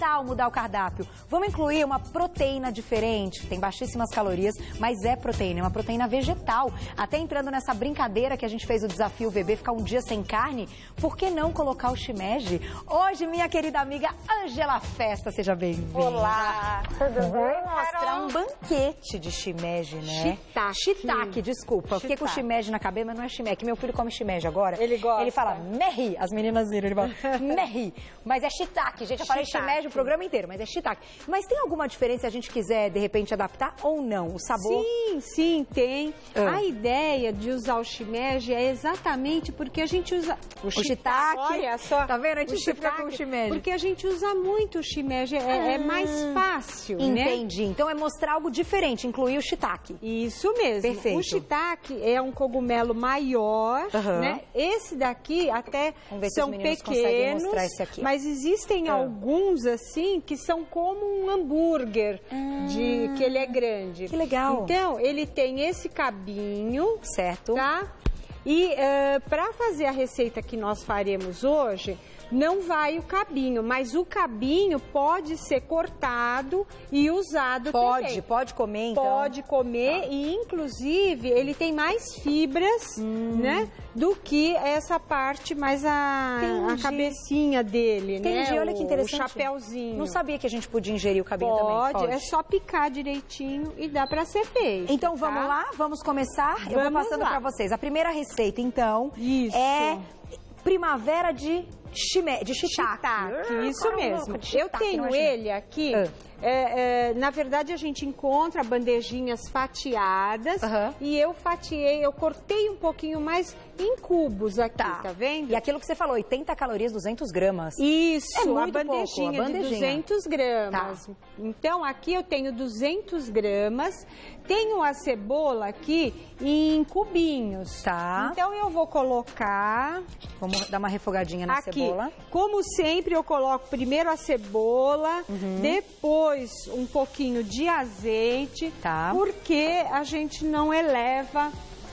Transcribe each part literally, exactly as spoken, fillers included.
tal mudar o cardápio? Vamos incluir uma proteína diferente, tem baixíssimas calorias, mas é proteína, é uma proteína vegetal. Até entrando nessa brincadeira que a gente fez o desafio bebê ficar um dia sem carne, por que não colocar o shimeji? Hoje, minha querida amiga Ângela Festa, seja bem-vinda. Olá, tudo bem? Vou mostrar um banquete de shimeji, né? Shiitake. Shiitake, desculpa. Eu fiquei com shimeji na cabeça, mas não é shimeji. Meu filho come shimeji agora. Ele gosta. Ele fala mehi, as meninas viram, ele fala mehi. Mas é shiitake, gente. Eu falei shimeji o programa inteiro, mas é shiitake. Mas tem alguma diferença se a gente quiser, de repente, adaptar ou não? O sabor? Sim, sim, tem. Ah. A ideia de usar o shimeji é exatamente porque a gente usa o shiitake. Olha só. Tá vendo? A gente o fica shiitake, com o shimeji. Porque a gente usa muito o shimeji, é, ah, é mais fácil, entendi. né? Então é mostrar algo diferente, incluir o shiitake. Isso mesmo. Perfeito. O shiitake é um cogumelo maior, uhum. né? Esse daqui até são pequenos, mostrar esse aqui, mas existem ah. alguns assim que são como um hambúrguer, ah. de que ele é grande. Que legal. Então, ele tem esse cabinho, certo? Tá? E uh, para fazer a receita que nós faremos hoje, não vai o cabinho, mas o cabinho pode ser cortado e usado pode, também. Pode, pode comer então? Pode comer, ah. e inclusive ele tem mais fibras, hum. né, do que essa parte mais a, a cabecinha dele, Entendi. né? Olha que interessante. O chapéuzinho. Não sabia que a gente podia ingerir o cabinho pode, também. Pode, é só picar direitinho e dá para ser feito. Então tá? vamos lá, vamos começar? Vamos Eu vou passando para vocês. A primeira receita, então, Isso. é primavera de Shime, de shiitake. shiitake. Isso Caramba, mesmo. shiitake, eu tenho é ele aqui, uh. é, é, na verdade a gente encontra bandejinhas fatiadas uh -huh. e eu fatiei, eu cortei um pouquinho mais em cubos aqui, tá, tá vendo? E aquilo que você falou, oitenta calorias, duzentas gramas. Isso, é muito a, bandejinha pouco, a bandejinha de duzentas gramas. Tá. Então aqui eu tenho duzentas gramas, tenho a cebola aqui em cubinhos. Tá. Então eu vou colocar... Vamos dar uma refogadinha na aqui, cebola. Como sempre, eu coloco primeiro a cebola, uhum. depois um pouquinho de azeite, tá. porque a gente não eleva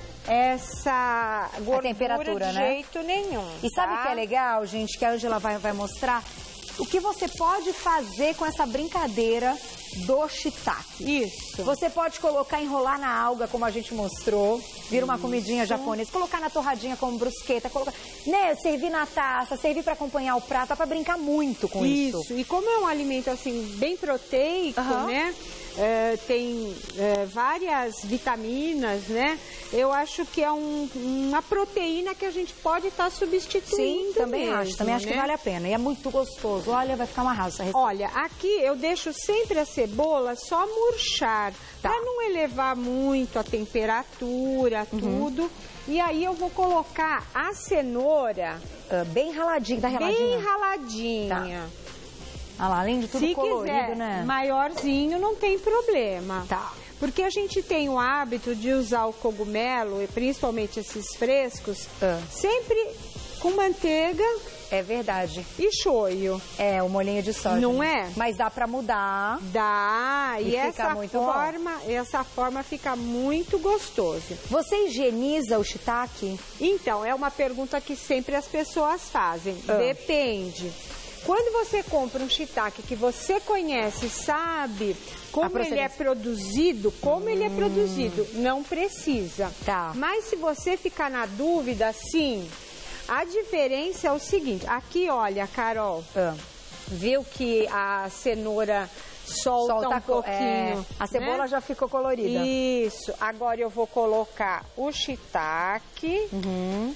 essa gordura a temperatura, de né? jeito nenhum. E tá? sabe o que é legal, gente, que a Ângela vai, vai mostrar? O que você pode fazer com essa brincadeira do shiitake. Isso. Você pode colocar, enrolar na alga, como a gente mostrou, vira uma comidinha japonesa, colocar na torradinha como brusqueta, colocar, né, servir na taça, servir para acompanhar o prato, dá para brincar muito com isso. Isso. E como é um alimento assim bem proteico, uhum. né? É, tem é, várias vitaminas, né? Eu acho que é um, uma proteína que a gente pode estar tá substituindo. Sim, também mesmo, acho. Também né? acho que vale a pena. E é muito gostoso. Olha, vai ficar uma arraso essa receita. Olha, aqui eu deixo sempre a cebola só murchar, tá. para não elevar muito a temperatura, uhum. tudo. E aí eu vou colocar a cenoura uh, bem raladinha, da raladinha. Bem raladinha. Tá. Ah lá, além de tudo Se colorido, quiser, né? Maiorzinho não tem problema. Tá. Porque a gente tem o hábito de usar o cogumelo, e principalmente esses frescos, ah. sempre com manteiga. É verdade. E shoyu. É, o molhinho de soja. Não né? é? Mas dá pra mudar. Dá. E, e essa muito forma, bom. essa forma fica muito gostoso. Você higieniza o shiitake? Então, é uma pergunta que sempre as pessoas fazem. Ah. Depende. Quando você compra um shiitake que você conhece, sabe como ele é produzido, como hum. ele é produzido, não precisa. Tá. Mas se você ficar na dúvida, sim. A diferença é o seguinte, aqui olha, Carol, ah. viu que a cenoura solta, solta um pouquinho. É, a cebola né? já ficou colorida. Isso. Agora eu vou colocar o shiitake. Uhum.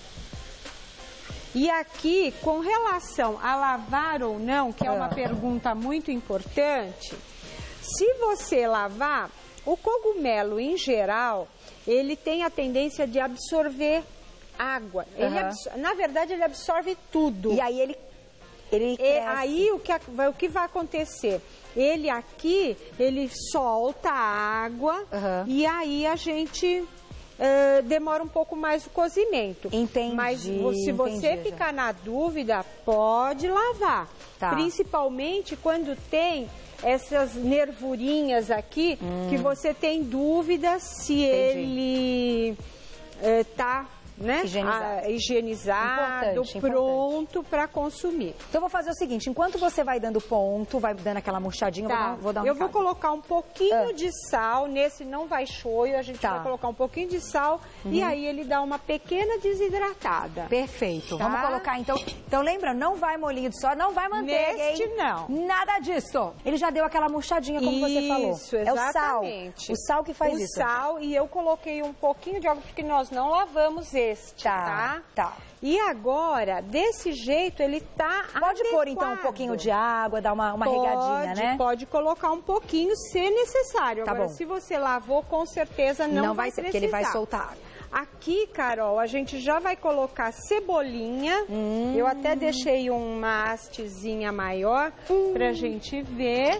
E aqui, com relação a lavar ou não, que é uma ah. pergunta muito importante, se você lavar, o cogumelo em geral, ele tem a tendência de absorver água. Uhum. Ele absor- Na verdade, ele absorve tudo. E aí ele, ele e aí o que, o que vai acontecer? Ele aqui, ele solta a água uhum. e aí a gente... Uh, demora um pouco mais o cozimento. Entendi. Mas se você entendi, ficar já. na dúvida, pode lavar. Tá. Principalmente quando tem essas nervurinhas aqui, hum. que você tem dúvida se entendi. ele uh, tá né? Higienizado. Ah, higienizado, Importante, pronto para consumir. Então eu vou fazer o seguinte, enquanto você vai dando ponto, vai dando aquela murchadinha, Tá. eu vou dar, vou dar um Eu recado. vou colocar um pouquinho Ah. de sal, nesse não vai shoyu, a gente Tá. vai colocar um pouquinho de sal e aí ele dá uma pequena desidratada. Perfeito. Tá? Vamos colocar então. Então lembra, não vai molhinho de soja, não vai manteiga, Neste hein? não. Nada disso. Ele já deu aquela murchadinha, como você falou. Isso, É o sal. exatamente. O sal que faz o isso. sal e eu coloquei um pouquinho de água porque nós não lavamos este, tá? Tá. E agora, desse jeito, ele tá Pode adequado. pôr então um pouquinho de água, dar uma, uma pode, regadinha, né? Pode colocar um pouquinho se necessário. Tá Agora, bom. se você lavou, com certeza não, Não vai vai ser, precisar. porque ele vai soltar água. Aqui, Carol, a gente já vai colocar cebolinha. Hum. Eu até deixei uma hastezinha maior Hum. pra gente ver.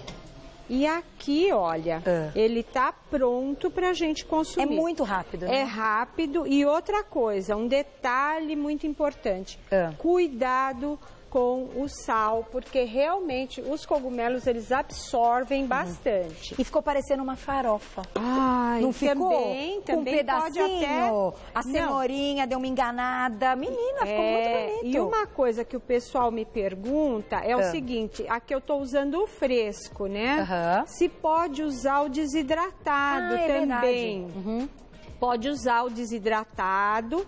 E aqui, olha, Ah. ele tá pronto pra gente É consumir. muito rápido, né? É rápido. E outra coisa, um detalhe muito importante. Ah. Cuidado com o sal, porque realmente os cogumelos, eles absorvem Uhum. bastante. E ficou parecendo uma farofa. Ai, Não ficou? também, Com um também pode pedacinho, até... a Não. cenourinha deu uma enganada. Menina, ficou É, muito bonito. e uma coisa que o pessoal me pergunta é o Ah. seguinte, aqui eu tô usando o fresco, né? Aham. Se pode usar o desidratado Ah, é também. verdade. Uhum. Pode usar o desidratado.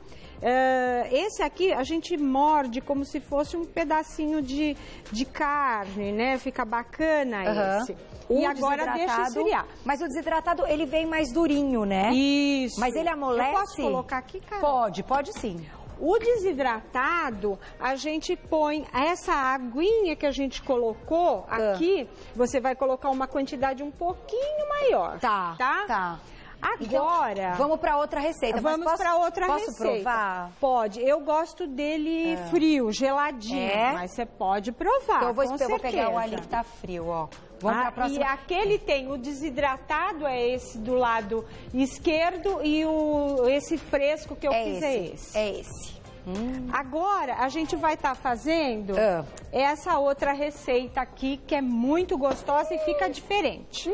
Ah, esse aqui a gente morde como se fosse um pedacinho de, de carne, né? Fica bacana Aham. esse. O E agora deixa desidratado- esfriar. Mas o desidratado, ele vem mais durinho, né? Isso. Mas ele amolece? Eu posso colocar aqui, cara? Pode, pode sim. O desidratado, a gente põe essa aguinha que a gente colocou aqui, você vai colocar uma quantidade um pouquinho maior. Tá, Tá? tá. Agora... Então, vamos para outra receita. Mas Vamos posso- para outra posso receita. provar? Pode. Eu gosto dele frio, geladinho. É? Mas você pode provar. Então eu vou, com eu vou pegar certeza. o ali que tá frio, ó. Vamos Ah, pra próxima. E aquele tem o desidratado, é esse do lado esquerdo, e o, esse fresco que eu é fiz esse, é esse. É esse. Hum. Agora, a gente vai estar fazendo Ah. essa outra receita aqui, que é muito gostosa e fica diferente.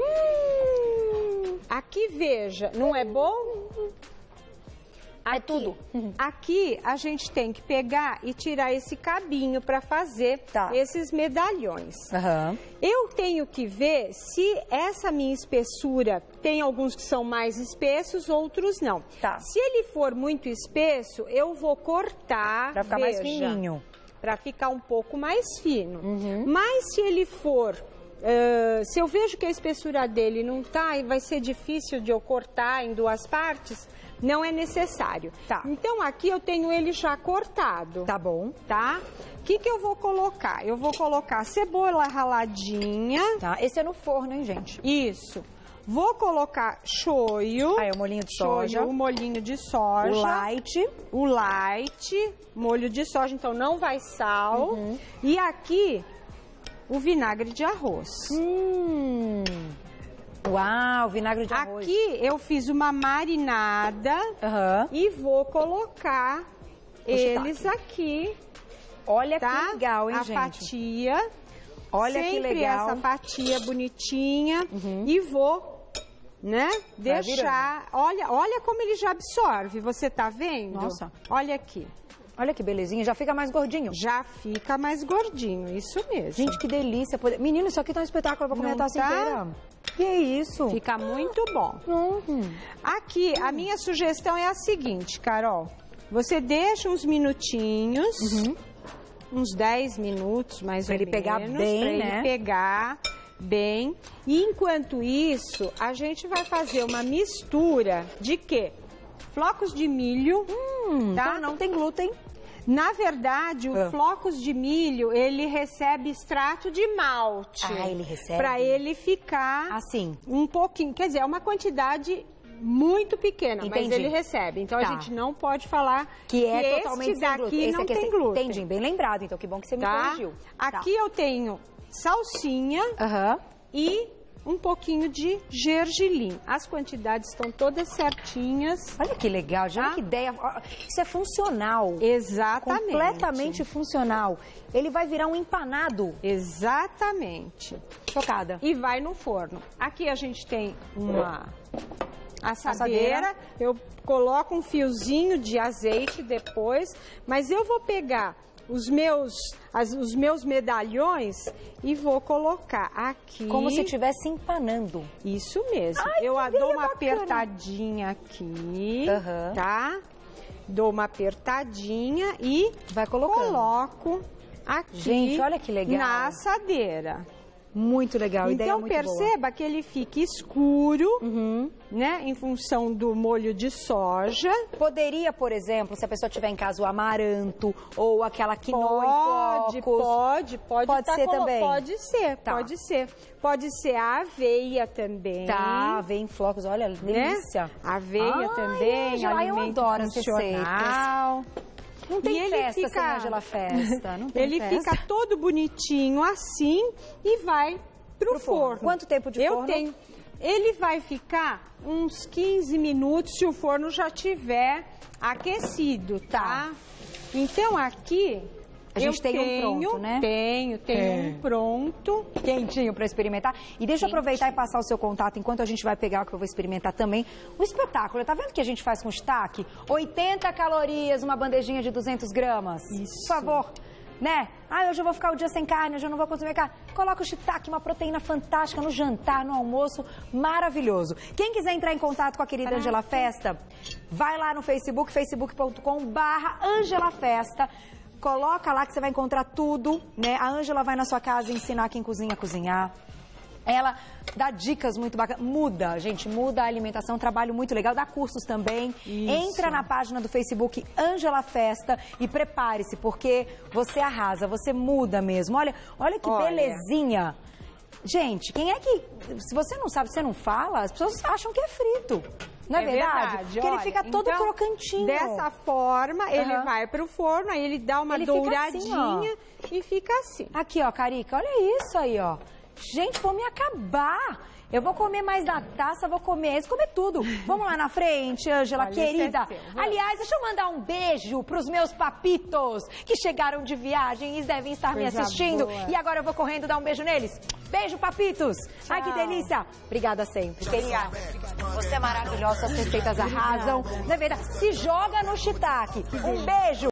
Hum. Aqui, veja, não é bom? É tudo. Aqui, a gente tem que pegar e tirar esse cabinho para fazer Tá. esses medalhões. Aham. Eu tenho que ver se essa minha espessura, tem alguns que são mais espessos, outros não. Tá. Se ele for muito espesso, eu vou cortar, Pra ficar mais veja, fininho. para ficar um pouco mais fino. Uhum. Mas se ele for, uh, se eu vejo que a espessura dele não tá e vai ser difícil de eu cortar em duas partes, não é necessário. Tá. Então aqui eu tenho ele já cortado. Tá bom. Tá? O que que eu vou colocar? Eu vou colocar cebola raladinha. Tá. Esse é no forno, hein, gente? Isso. Vou colocar shoyu. Aí, o molhinho de soja. Shoyu, o molhinho de soja. O light. O light, molho de soja, então não vai sal. Uhum. E aqui, o vinagre de arroz. Hum. Uau, vinagre de arroz. Aqui eu fiz uma marinada Aham. e vou colocar eles aqui, Olha tá? que legal, hein, A gente? fatia. Olha Sempre que legal. essa fatia bonitinha. Uhum. E vou, né, Vai deixar... Olha, olha como ele já absorve, você tá vendo? Nossa. Olha aqui. Olha que belezinha, já fica mais gordinho. Já fica mais gordinho, isso mesmo. Gente, que delícia. Poder... Menino, isso aqui tá um espetáculo, eu vou comer a Não taça tá? inteira. Que isso? Fica muito bom. Uhum. Aqui, a minha sugestão é a seguinte, Carol. Você deixa uns minutinhos, uns dez minutos mais Pra ou ele menos. pegar bem, pra né? ele pegar bem. E enquanto isso, a gente vai fazer uma mistura de quê? Flocos de milho, Hum, tá? então não tem glúten. Na verdade, o Ah. flocos de milho, ele recebe extrato de malte. Ah, ele recebe? Para ele ficar Assim. um pouquinho, quer dizer, é uma quantidade muito pequena, mas Entendi. ele recebe. Então Tá. a gente não pode falar Que é esse totalmente sem daqui glúten. Esse não aqui é tem sem- glúten. Entendi, bem lembrado. Então, que bom que você me Tá? corrigiu. Aqui eu tenho salsinha Aham. e um pouquinho de gergelim. As quantidades estão todas certinhas. Olha que legal, já Tá? olha que ideia. Ó, isso é funcional. Exatamente. Completamente funcional. Ele vai virar um empanado. Exatamente. Chocada. E vai no forno. Aqui a gente tem uma assadeira, assadeira, eu coloco um fiozinho de azeite depois, mas eu vou pegar os meus, as, os meus medalhões e vou colocar aqui. Como se estivesse empanando. Isso mesmo. Ai, eu dou uma bacana. apertadinha aqui, uhum. tá? Dou uma apertadinha e vai colocando. Coloco aqui. Gente, olha que legal. Na assadeira. Muito legal, ideia então, muito perceba boa. que ele fica escuro, uhum. né, em função do molho de soja. Poderia, por exemplo, se a pessoa tiver em casa o amaranto ou aquela quinoa pode, em flocos. Pode, pode. Pode tá ser colo... também? Pode ser, tá. pode ser. Pode ser a aveia também. Tá, aveia em flocos, olha, delícia. Né? Aveia Ai, também, ai, alimento eu adoro funcional. Não tem e festa ele fica... sem Ângela Festa. Não tem ele festa. fica todo bonitinho assim e vai pro, pro forno. forno. Quanto tempo de Eu forno? Eu tenho. Ele vai ficar uns quinze minutos se o forno já tiver aquecido, tá? tá. Então aqui a gente eu tem tenho, um pronto, né? Tenho, tenho é. um pronto. Quentinho para experimentar. E deixa eu aproveitar e passar o seu contato enquanto a gente vai pegar o que eu vou experimentar também. O espetáculo, tá vendo o que a gente faz com o shiitake? oitenta calorias, uma bandejinha de duzentos gramas. Isso. Por favor. Né? Ah, hoje eu vou ficar o dia sem carne, hoje eu não vou consumir carne. Coloca o shiitake, uma proteína fantástica no jantar, no almoço, maravilhoso. Quem quiser entrar em contato com a querida Ângela Festa, vai lá no Facebook, facebook ponto com barra Ângela Festa. Coloca lá que você vai encontrar tudo, né? A Ângela vai na sua casa ensinar quem cozinha a cozinhar. Ela dá dicas muito bacanas, muda, gente, muda a alimentação, trabalho muito legal, dá cursos também. Isso. Entra na página do Facebook Ângela Festa e prepare-se, porque você arrasa, você muda mesmo. Olha, olha que olha. belezinha. Gente, quem é que, se você não sabe, você não fala, as pessoas acham que é frito. Não é, é verdade? verdade? Porque olha, ele fica todo então, crocantinho. Dessa forma, uhum. ele vai pro forno, aí ele dá uma ele douradinha assim, e fica assim. Aqui, ó, Carica, olha isso aí, ó. Gente, vou me acabar. Eu vou comer mais da taça, vou comer isso, comer tudo. Vamos lá na frente, Ângela, querida. É Aliás, deixa eu mandar um beijo pros meus papitos que chegaram de viagem e devem estar Coisa me assistindo. Boa. E agora eu vou correndo dar um beijo neles. Beijo, papitos. Tchau. Ai, que delícia. Obrigada sempre. Obrigada. Você é maravilhosa, suas receitas arrasam. Não é verdade? Se joga no shiitake. Um beijo.